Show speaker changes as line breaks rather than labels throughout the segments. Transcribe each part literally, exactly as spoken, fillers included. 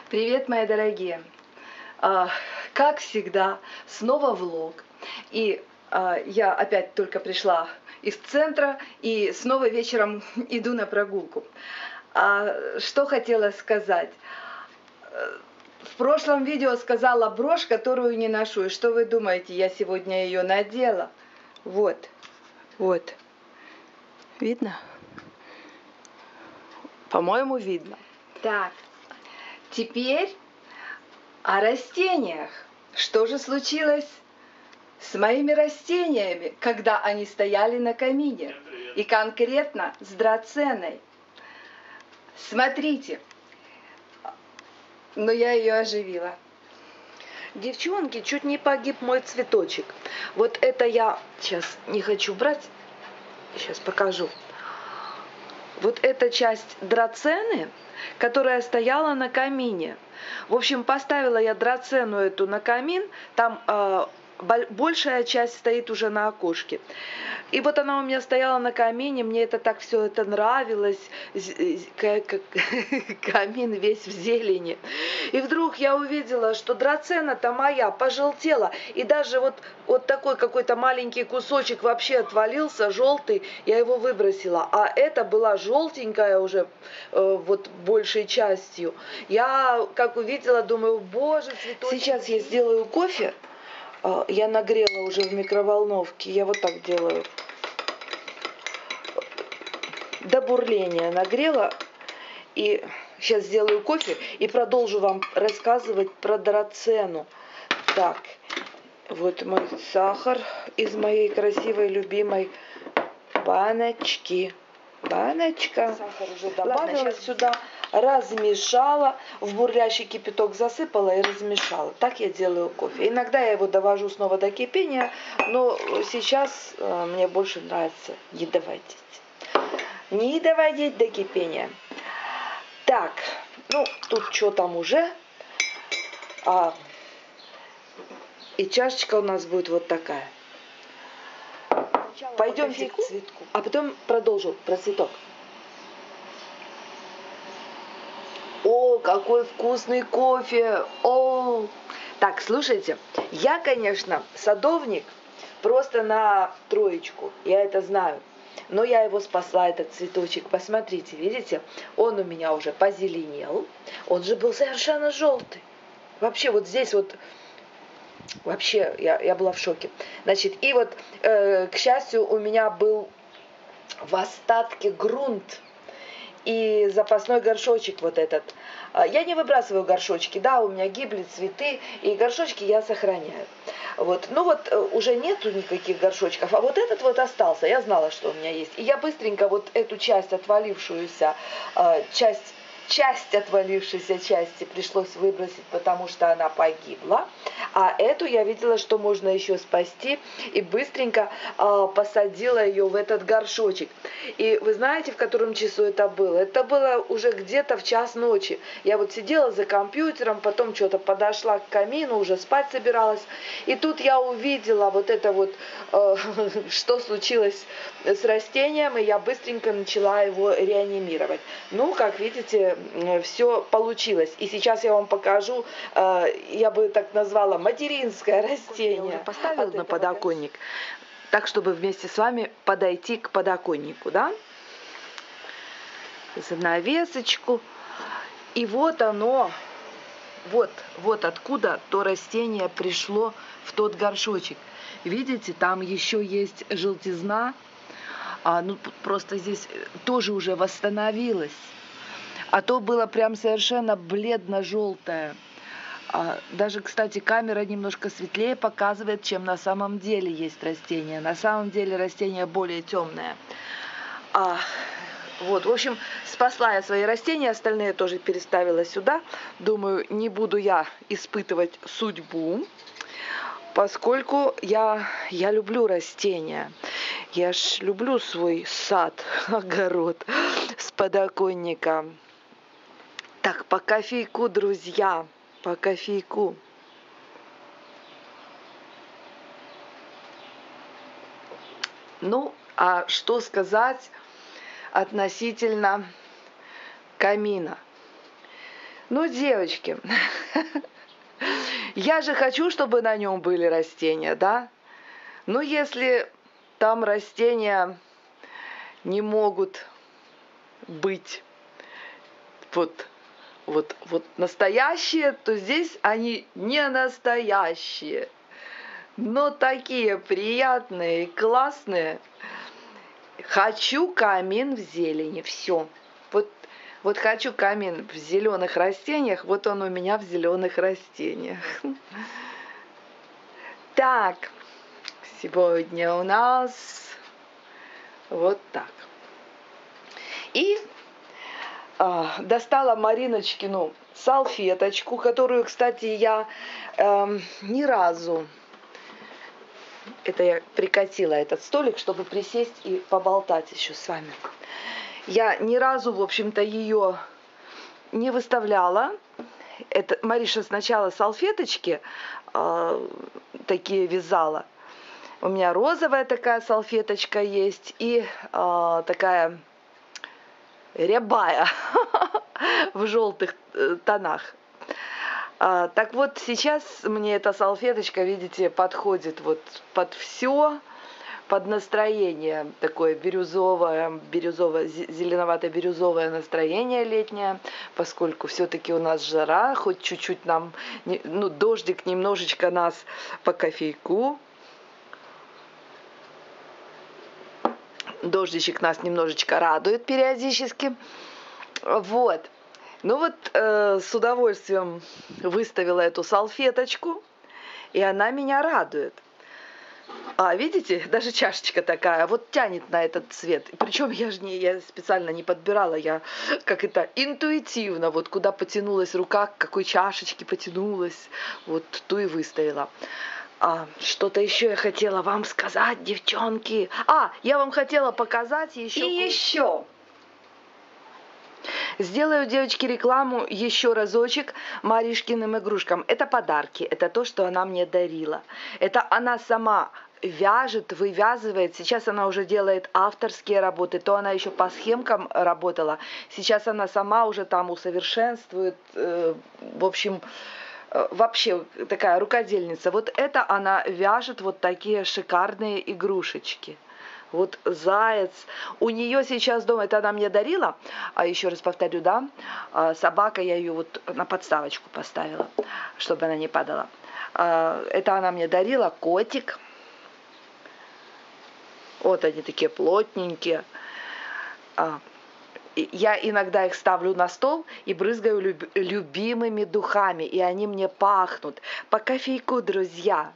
Привет, мои дорогие! А, как всегда, снова влог. И а, я опять только пришла из центра и снова вечером иду на прогулку. А, что хотела сказать? В прошлом видео сказала брошь, которую не ношу. И что вы думаете, я сегодня ее надела? Вот, вот. Видно? По-моему, видно. Так, теперь о растениях. Что же случилось с моими растениями, когда они стояли на камине? И конкретно с драценой. Смотрите. Но я ее оживила.
Девчонки, чуть не погиб мой цветочек. Вот это я сейчас не хочу брать. Сейчас покажу. Вот эта часть драцены, которая стояла на камине. В общем, поставила я драцену эту на камин. Там э, большая часть стоит уже на окошке. И вот она у меня стояла на камине, мне это так все это нравилось, камин весь в зелени. И вдруг я увидела, что драцена-то моя пожелтела, и даже вот, вот такой какой-то маленький кусочек вообще отвалился, желтый, я его выбросила. А это была желтенькая уже э, вот большей частью. Я как увидела, думаю, боже, цветочек. Сейчас я сделаю кофе. Я нагрела уже в микроволновке, я вот так делаю. До бурления нагрела. И сейчас сделаю кофе и продолжу вам рассказывать про драцену. Так, вот мой сахар из моей красивой, любимой баночки. Баночка. Сахар уже добавила. Ладно, сейчас сюда размешала, в бурлящий кипяток засыпала и размешала. Так я делаю кофе. Иногда я его довожу снова до кипения, но сейчас э, мне больше нравится не доводить. Не доводить до кипения. Так, ну тут что там уже. А, и чашечка у нас будет вот такая. Пойдемте к цветку, а потом продолжу про цветок. О, какой вкусный кофе! О! Так, слушайте, я, конечно, садовник просто на троечку, я это знаю. Но я его спасла, этот цветочек. Посмотрите, видите, он у меня уже позеленел. Он же был совершенно желтый. Вообще вот здесь вот, вообще я, я была в шоке. Значит, и вот, э, к счастью, у меня был в остатке грунт. И запасной горшочек вот этот. Я не выбрасываю горшочки, да, у меня гибли цветы, и горшочки я сохраняю. Вот. Ну вот уже нету никаких горшочков, а вот этот вот остался, я знала, что у меня есть. И я быстренько вот эту часть отвалившуюся, часть, часть отвалившейся части пришлось выбросить, потому что она погибла. А эту я видела, что можно еще спасти, и быстренько э, посадила ее в этот горшочек. И вы знаете, в котором часу это было? Это было уже где-то в час ночи. Я вот сидела за компьютером, потом что-то подошла к камину, уже спать собиралась. И тут я увидела вот это вот, э, что случилось с растением, и я быстренько начала его реанимировать. Ну, как видите, все получилось. И сейчас я вам покажу, э, я бы так назвала, материнское растение. Я уже поставила на подоконник, так, чтобы вместе с вами подойти к подоконнику, да? Занавесочку. И вот оно, вот, вот откуда то растение пришло в тот горшочек. Видите, там еще есть желтизна, а, ну просто здесь тоже уже восстановилось. А то было прям совершенно бледно-желтое. А, даже, кстати, камера немножко светлее показывает, чем на самом деле есть растение. На самом деле растение более темное. А, вот, в общем, спасла я свои растения, остальные тоже переставила сюда. Думаю, не буду я испытывать судьбу, поскольку я, я люблю растения. Я ж люблю свой сад, огород с подоконника. Так, по кофейку, друзья, по кофейку. Ну, а что сказать относительно камина? Ну, девочки, я же хочу, чтобы на нем были растения, да? Ну, если там растения не могут быть вот, вот, вот настоящие, то здесь они не настоящие, но такие приятные и классные. Хочу камин в зелени, все. Вот, вот хочу камин в зеленых растениях, вот он у меня в зеленых растениях. Так, сегодня у нас вот так. И а, достала Мариночкину салфеточку, которую, кстати, я э, ни разу, это я прикатила этот столик, чтобы присесть и поболтать еще с вами. Я ни разу, в общем-то, ее не выставляла. Это Мариша сначала салфеточки э, такие вязала. У меня розовая такая салфеточка есть и э, такая рябая в желтых тонах. А, так вот, сейчас мне эта салфеточка, видите, подходит вот под все, под настроение такое бирюзовое, бирюзовое, зеленовато-бирюзовое настроение летнее, поскольку все-таки у нас жара, хоть чуть-чуть нам, ну, дождик немножечко нас по кофейку. Дождичек нас немножечко радует периодически. Вот. Ну вот э, с удовольствием выставила эту салфеточку, и она меня радует. А видите, даже чашечка такая, вот тянет на этот цвет. Причем я же не, я специально не подбирала, я как это интуитивно, вот куда потянулась рука, к какой чашечке потянулась, вот ту и выставила. А, что-то еще я хотела вам сказать, девчонки. А, я вам хотела показать еще.
И еще.
Сделаю, девочки, рекламу еще разочек Маришкиным игрушкам. Это подарки, это то, что она мне дарила. Это она сама вяжет, вывязывает. Сейчас она уже делает авторские работы. То она еще по схемкам работала. Сейчас она сама уже там усовершенствует. Э, в общем, э, вообще такая рукодельница. Вот это она вяжет вот такие шикарные игрушечки. Вот заяц. У нее сейчас дома, это она мне дарила, а еще раз повторю, да, собака, я ее вот на подставочку поставила, чтобы она не падала. Это она мне дарила, котик. Вот они такие плотненькие. Я иногда их ставлю на стол и брызгаю люб любимыми духами, и они мне пахнут. По кофейку, друзья.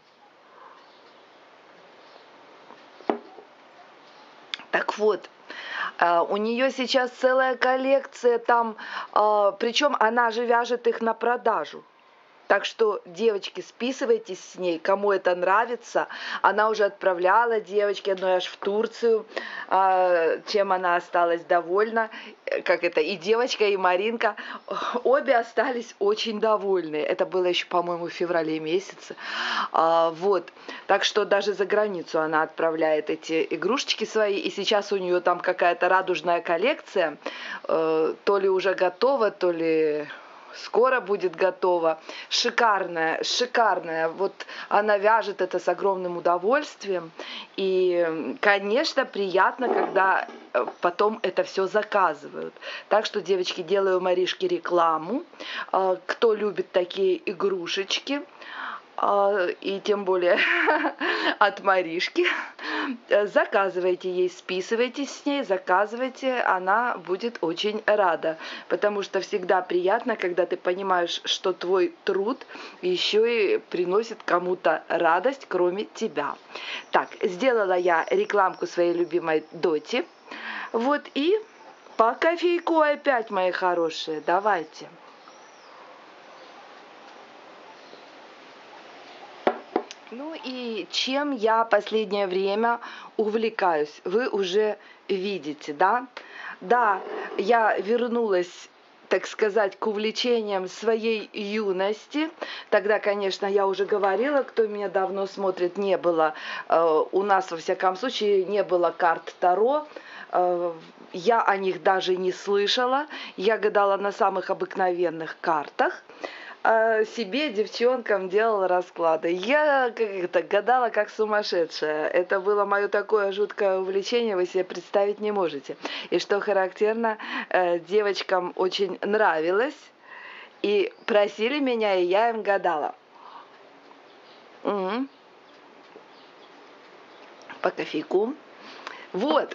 Так вот, у нее сейчас целая коллекция там, причем она же вяжет их на продажу. Так что, девочки, списывайтесь с ней, кому это нравится. Она уже отправляла девочки одной аж в Турцию, чем она осталась довольна. Как это, и девочка, и Маринка, обе остались очень довольны. Это было еще, по-моему, в феврале месяце. Вот, так что даже за границу она отправляет эти игрушечки свои. И сейчас у нее там какая-то радужная коллекция, то ли уже готова, то ли... скоро будет готова. Шикарная, шикарная. Вот она вяжет это с огромным удовольствием. И, конечно, приятно, когда потом это все заказывают. Так что, девочки, делаю Маришке рекламу. Кто любит такие игрушечки, и тем более от Маришки, заказывайте ей, списывайтесь с ней, заказывайте, она будет очень рада, потому что всегда приятно, когда ты понимаешь, что твой труд еще и приносит кому-то радость, кроме тебя. Так, сделала я рекламку своей любимой Доти, вот, и по кофейку опять, мои хорошие, давайте. Ну и чем я последнее время увлекаюсь, вы уже видите, да? Да, я вернулась, так сказать, к увлечениям своей юности. Тогда, конечно, я уже говорила, кто меня давно смотрит, не было, э, у нас, во всяком случае, не было карт Таро. Э, я о них даже не слышала. Я гадала на самых обыкновенных картах. А себе, девчонкам, делала расклады. Я как-то гадала как сумасшедшая. Это было мое такое жуткое увлечение, вы себе представить не можете. И что характерно, девочкам очень нравилось. И просили меня, и я им гадала. Угу. По кофейку. Вот.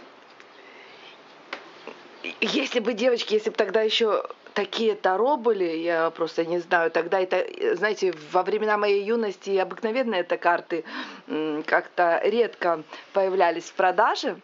Если бы, девочки, если бы тогда еще такие таро были, я просто не знаю, тогда это, знаете, во времена моей юности обыкновенные это карты как-то редко появлялись в продаже.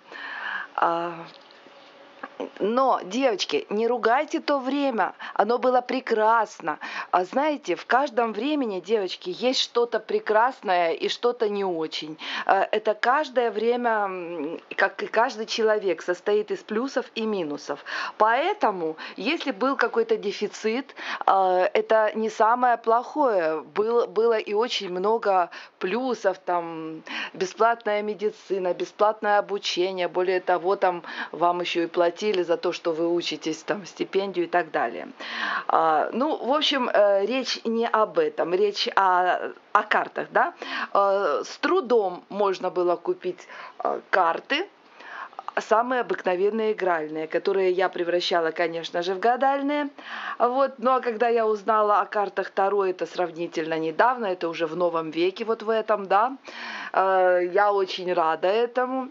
Но, девочки, не ругайте то время, оно было прекрасно. А знаете, в каждом времени, девочки, есть что-то прекрасное и что-то не очень. Это каждое время, как и каждый человек, состоит из плюсов и минусов. Поэтому, если был какой-то дефицит, это не самое плохое. Было, было и очень много плюсов, там, бесплатная медицина, бесплатное обучение, более того, там, вам еще и платили за то, что вы учитесь, там, стипендию и так далее. А, ну, в общем, э, речь не об этом, речь о, о картах, да. Э, с трудом можно было купить э, карты, самые обыкновенные игральные, которые я превращала, конечно же, в гадальные. Вот. Ну, а когда я узнала о картах Таро, это сравнительно недавно, это уже в новом веке, вот в этом, да, э, я очень рада этому.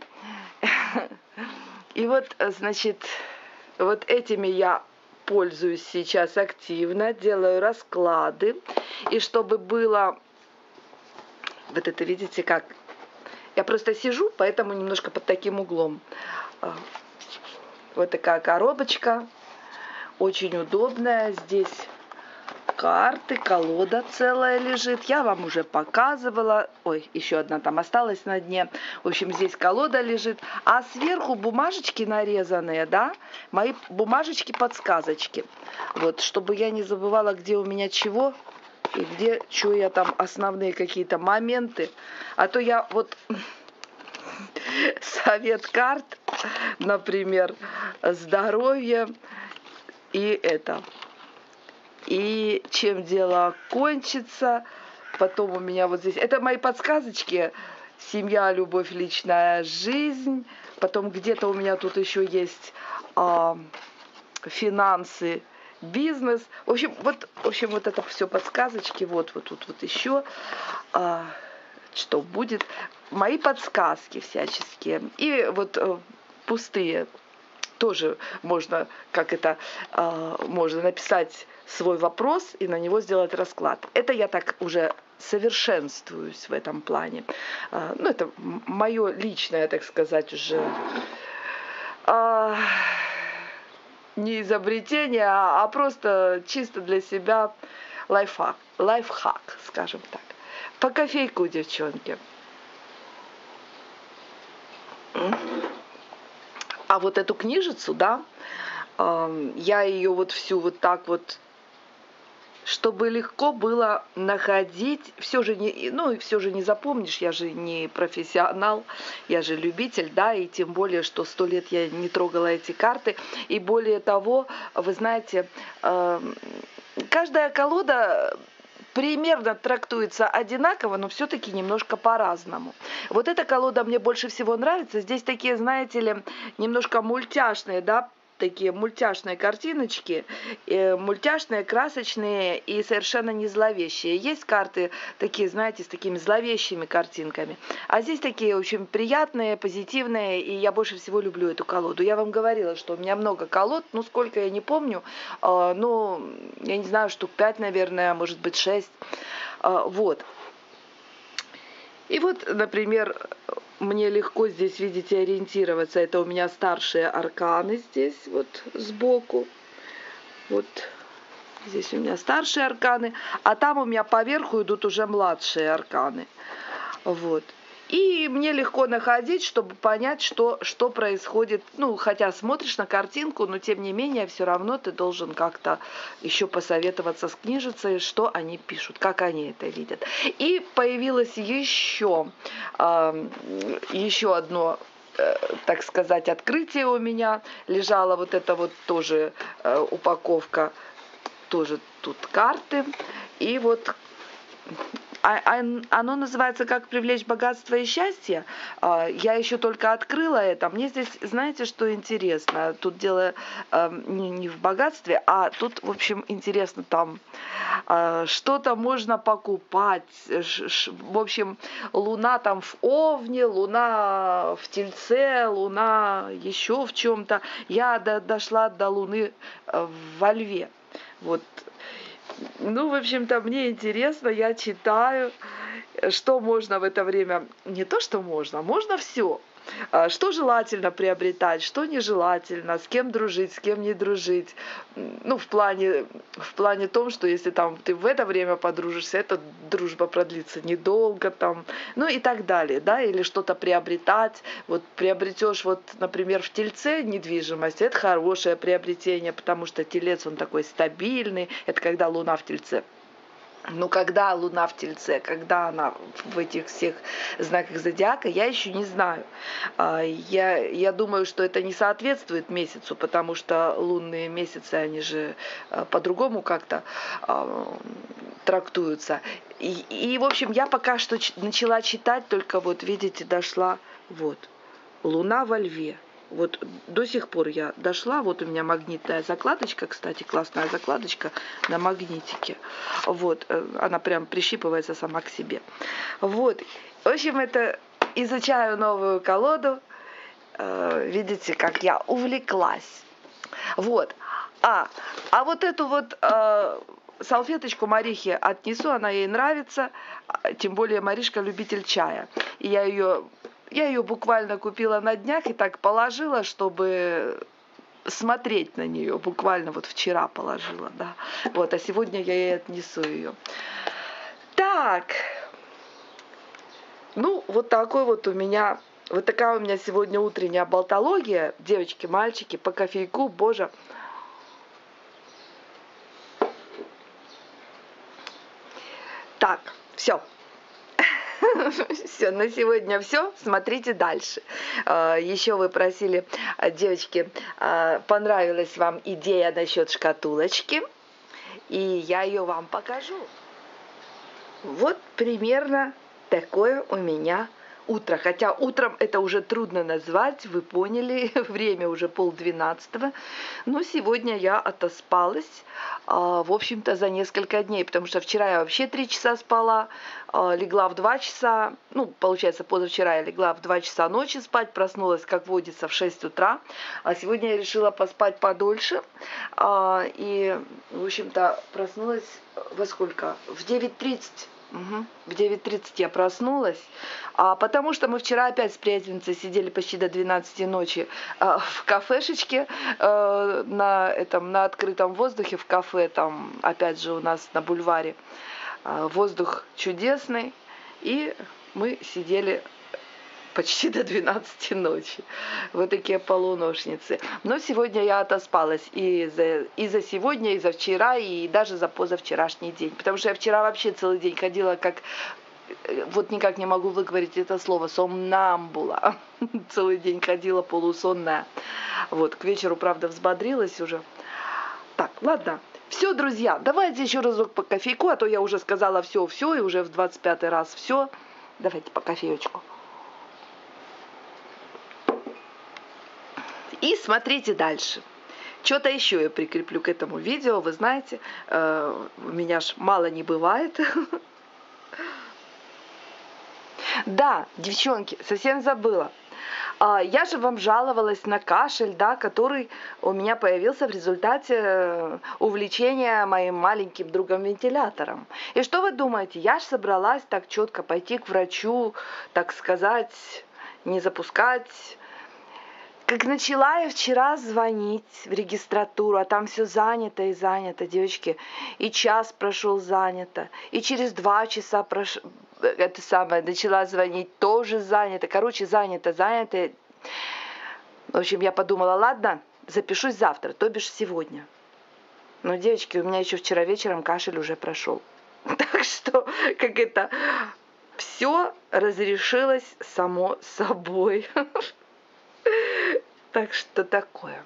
И вот, значит, вот этими я пользуюсь сейчас активно, делаю расклады. И чтобы было, вот это видите как, я просто сижу, поэтому немножко под таким углом. Вот такая коробочка, очень удобная, здесь карты, колода целая лежит. Я вам уже показывала. Ой, еще одна там осталась на дне. В общем, здесь колода лежит. А сверху бумажечки нарезанные, да, мои бумажечки-подсказочки. Вот, чтобы я не забывала, где у меня чего и где, что я там, основные какие-то моменты. А то я вот... Совет карт, например, здоровье и это... И чем дело кончится, потом у меня вот здесь, это мои подсказочки, семья, любовь, личная жизнь, потом где-то у меня тут еще есть а, финансы, бизнес, в общем, вот, в общем, вот это все подсказочки, вот, вот тут вот еще, а, что будет, мои подсказки всяческие, и вот а, пустые, тоже можно, как это, а, можно написать свой вопрос и на него сделать расклад. Это я так уже совершенствуюсь в этом плане. А, ну, это мое личное, так сказать, уже а, не изобретение, а, а просто чисто для себя лайфхак, лайфхак, скажем так. По кофейку, девчонки. А вот эту книжицу, да, э, я ее вот всю вот так вот, чтобы легко было находить, все же не, ну, все же не запомнишь, я же не профессионал, я же любитель, да, и тем более, что сто лет я не трогала эти карты, и более того, вы знаете, э, каждая колода примерно трактуется одинаково, но все-таки немножко по-разному. Вот эта колода мне больше всего нравится. Здесь такие, знаете ли, немножко мультяшные, да, такие мультяшные картиночки, э, мультяшные, красочные и совершенно не зловещие. Есть карты такие, знаете, с такими зловещими картинками. А здесь такие очень приятные, позитивные, и я больше всего люблю эту колоду. Я вам говорила, что у меня много колод, ну сколько я не помню, э, ну, я не знаю, штук пять, наверное, может быть шесть. Э, вот. И вот, например, мне легко здесь, видите, ориентироваться. Это у меня старшие арканы здесь, вот сбоку. Вот здесь у меня старшие арканы. А там у меня поверху идут уже младшие арканы. Вот. И мне легко находить, чтобы понять, что, что происходит. Ну, хотя смотришь на картинку, но тем не менее, все равно ты должен как-то еще посоветоваться с книжицей, что они пишут, как они это видят. И появилось еще, э, еще одно э, так сказать, открытие у меня. Лежала вот эта вот тоже э, упаковка, тоже тут карты. И вот а, а, оно называется «Как привлечь богатство и счастье». А, я еще только открыла это. Мне здесь, знаете, что интересно? Тут дело а, не, не в богатстве, а тут, в общем, интересно там а, что-то можно покупать. Ш, ш, в общем, луна там в Овне, луна в Тельце, луна еще в чем-то. Я до, дошла до луны во Льве. Вот. Ну, в общем-то, мне интересно, я читаю, что можно в это время, не то, что можно, можно все. Что желательно приобретать, что нежелательно, с кем дружить, с кем не дружить. Ну, в плане, в плане том, что если там ты в это время подружишься, эта дружба продлится недолго, там, ну и так далее, да, или что-то приобретать. Вот приобретешь, вот, например, в Тельце недвижимость, это хорошее приобретение, потому что Телец, он такой стабильный, это когда Луна в Тельце. Но когда Луна в Тельце, когда она в этих всех знаках зодиака, я еще не знаю. Я, я думаю, что это не соответствует месяцу, потому что лунные месяцы, они же по-другому как-то трактуются. И, и, в общем, я пока что начала читать, только вот, видите, дошла, вот, Луна во Льве. Вот до сих пор я дошла, вот у меня магнитная закладочка, кстати, классная закладочка на магнитике. Вот, она прям прищипывается сама к себе. Вот, в общем, это изучаю новую колоду. Видите, как я увлеклась. Вот, а, а вот эту вот салфеточку Марихе отнесу, она ей нравится, тем более Маришка любитель чая. И я ее... Я ее буквально купила на днях и так положила, чтобы смотреть на нее. Буквально вот вчера положила, да. Вот, а сегодня я ей отнесу ее. Так. Ну, вот такой вот у меня, вот такая у меня сегодня утренняя болтология. Девочки, мальчики, по кофейку, боже. Так, все. Все, на сегодня все. Смотрите дальше. Еще вы просили, девочки, понравилась вам идея насчет шкатулочки. И я ее вам покажу. Вот примерно такое у меня утро. Хотя утром это уже трудно назвать, вы поняли, время уже полдвенадцатого. Но сегодня я отоспалась, в общем-то, за несколько дней, потому что вчера я вообще три часа спала, легла в два часа, ну, получается, позавчера я легла в два часа ночи спать, проснулась, как водится, в шесть утра, а сегодня я решила поспать подольше, и, в общем-то, проснулась во сколько? В девять тридцать. Угу. В девять тридцать я проснулась, а, потому что мы вчера опять с приятельницей сидели почти до двенадцати ночи а, в кафешечке а, на, этом, на открытом воздухе в кафе, там опять же у нас на бульваре а, воздух чудесный, и мы сидели почти до двенадцати ночи. Вот такие полуношницы. Но сегодня я отоспалась и за, и за сегодня, и за вчера, и даже за позавчерашний день. Потому что я вчера вообще целый день ходила как... Вот никак не могу выговорить это слово. Сомнамбула. Целый день ходила полусонная. Вот, к вечеру, правда, взбодрилась уже. Так, ладно. Все, друзья, давайте еще разок по кофейку, а то я уже сказала все-все, и уже в двадцать пятый раз все. Давайте по кофеечку. И смотрите дальше. Что-то еще я прикреплю к этому видео. Вы знаете, э, у меня ж мало не бывает. Да, девчонки, совсем забыла. Я же вам жаловалась на кашель, да, который у меня появился в результате увлечения моим маленьким другом-вентилятором. И что вы думаете? Я же собралась так четко пойти к врачу, так сказать, не запускать. Как начала я вчера звонить в регистратуру, а там все занято и занято, девочки. И час прошел занято, и через два часа прош... это самое, начала звонить, тоже занято. Короче, занято, занято. В общем, я подумала, ладно, запишусь завтра, то бишь сегодня. Но, девочки, у меня еще вчера вечером кашель уже прошел. Так что, как это, все разрешилось само собой. Так что такое.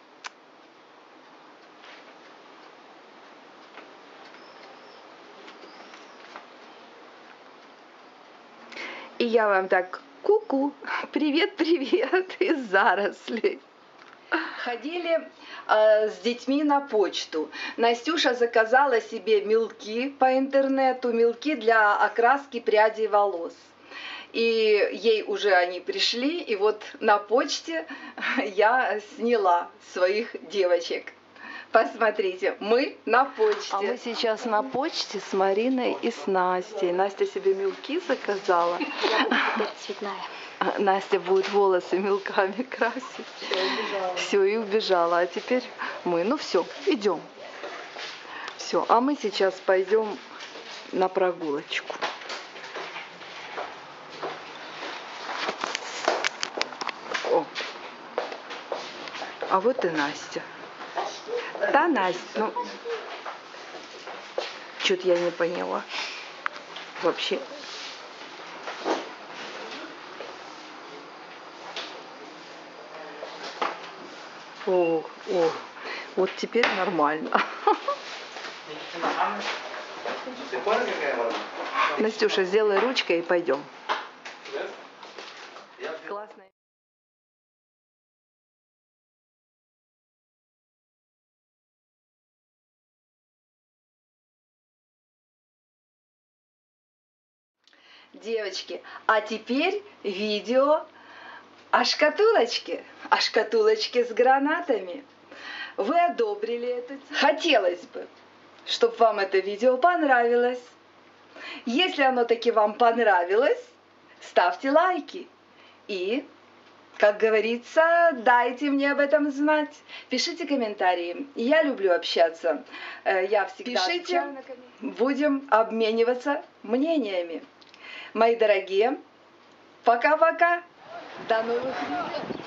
И я вам так ку-ку, привет-привет из зарослей.
Ходили э, с детьми на почту. Настюша заказала себе мелки по интернету, мелки для окраски прядей волос. И ей уже они пришли, и вот на почте я сняла своих девочек. Посмотрите, мы на почте.
А мы сейчас на почте с Мариной и с Настей. Настя себе мелки заказала.
Я буду теперь цветная.
Настя будет волосы мелками красить.
Все, убежала.
Все, и убежала. А теперь мы. Ну все, идем. Все, а мы сейчас пойдем на прогулочку. О. А вот и Настя. Да, Настя, ну, что-то я не поняла. Вообще. О, о, вот теперь нормально. Настюша, сделай ручкой и пойдем. Классно.
Девочки, а теперь видео о шкатулочке, о шкатулочке с гранатами. Вы одобрили это? Хотелось бы, чтобы вам это видео понравилось. Если оно таки вам понравилось, ставьте лайки. И, как говорится, дайте мне об этом знать. Пишите комментарии. Я люблю общаться. Я всегда
Пишите.
Будем обмениваться мнениями. Мои дорогие, пока-пока. До новых видео.